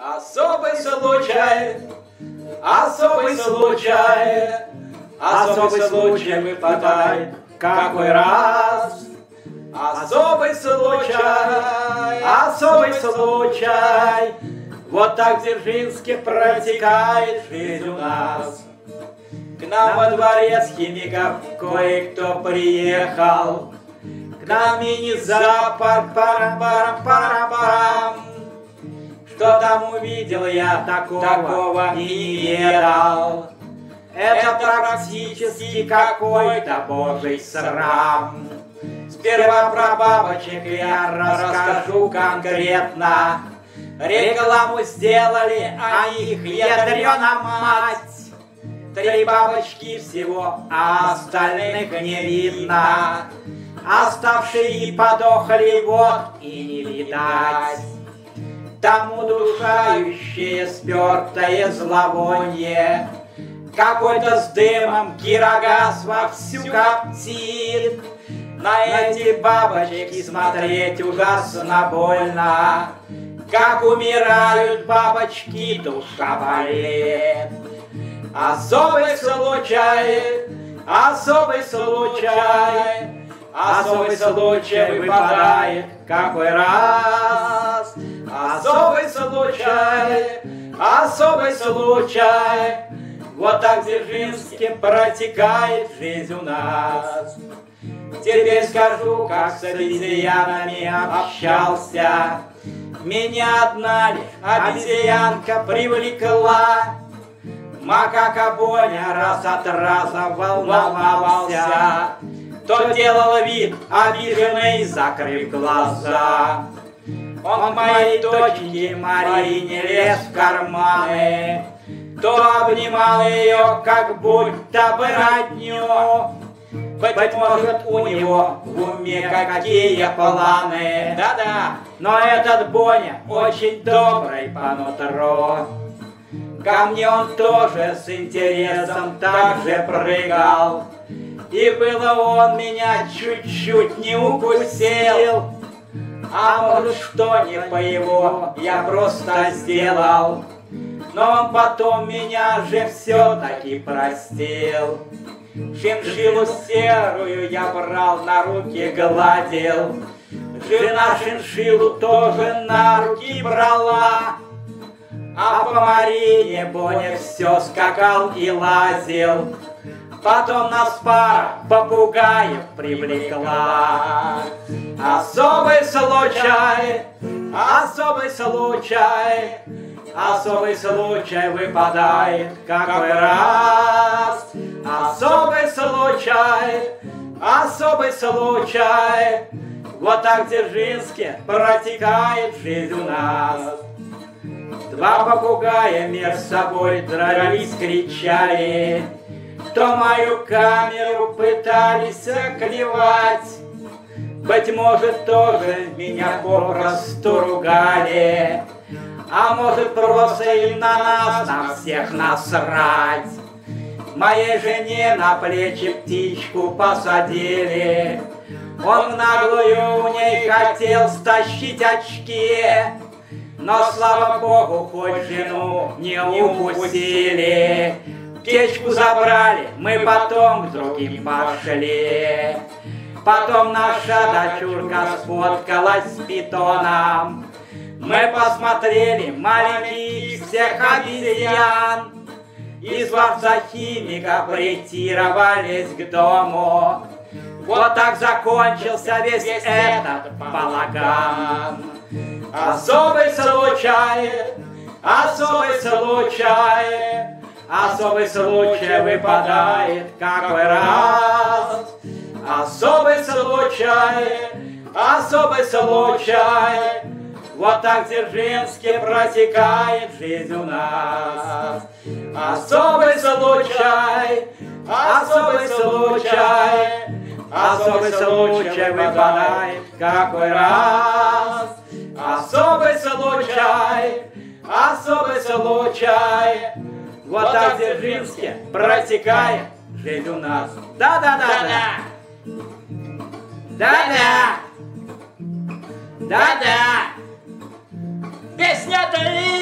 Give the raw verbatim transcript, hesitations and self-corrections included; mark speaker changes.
Speaker 1: Особый случай, особый случай, особый случай выпадает какой раз. Особый случай, особый случай, вот так в Дзержинске протекает жизнь у нас. К нам во дворец химиков кое-кто приехал, к нам мини-зоопарк, парам-парам-парам-парам. Что там увидел я, такого, такого и не ведал. Это практически какой-то божий срам. Сперва про бабочек я расскажу конкретно. Рекламу сделали, а их ядрёна мать. Три бабочки всего, а остальных не видно. Оставшие подохли, вот и не видать. Там удушающее, спёртое зловонье. Какой-то с дымом кирогаз вовсю коптит. На эти бабочки смотреть ужасно больно. Как умирают бабочки, душа болит. Особый случай, особый случай, особый случай выпадает какой раз. Особый случай, особый случай, вот так в Дзержинске протекает жизнь у нас. Теперь скажу, как с обезьянами общался. Меня одна лишь обезьянка привлекла. Макака Боня раз от раза волновался. То делал вид обиженный, закрыв глаза. Он к моей доченьке Марине лез в карманы, то обнимал ее, как будто бы родню. Быть может, у него в уме какие планы. Да-да, но этот Боня очень добрый по нутру. Ко мне он тоже с интересом так же прыгал. И было он меня чуть-чуть не укусил. А может, что не по его я просто сделал. Но он потом меня же все-таки простил. Шиншиллу серую я брал, на руки гладил. Жена шиншиллу тоже на руки брала. А по Марине Боня все скакал и лазил. Потом нас пара попугаев привлекла. Особый случай, особый случай, особый случай выпадает какой раз. Особый случай, особый случай, вот так в Дзержинске протекает жизнь у нас. Два попугая между собой дрались, кричали, то мою камеру пытались оклевать. Быть может, тоже меня попросту ругали, а может, просто им на нас, на всех насрать. Моей жене на плечи птичку посадили. Он в наглую у ней хотел стащить очки, но, слава богу, хоть жену не упустили. Птичку забрали, мы потом к другим пошли. Потом наша дочурка сфоткалась с питоном. Мы посмотрели маленьких всех обезьян. Из дворца химика претировались к дому. Вот так закончился весь этот балаган. Особый случай, особый случай, особый случай выпадает какой раз. Особый случай, особый случай, вот так в Дзержинске протекает жизнь у нас. Особый случай, особый случай, особый случай выпадает какой раз. Особый случай, особый случай, вот так в Дзержинске протекает жизнь у нас. Да-да-да-да! Да-да! Да-да! Песня-то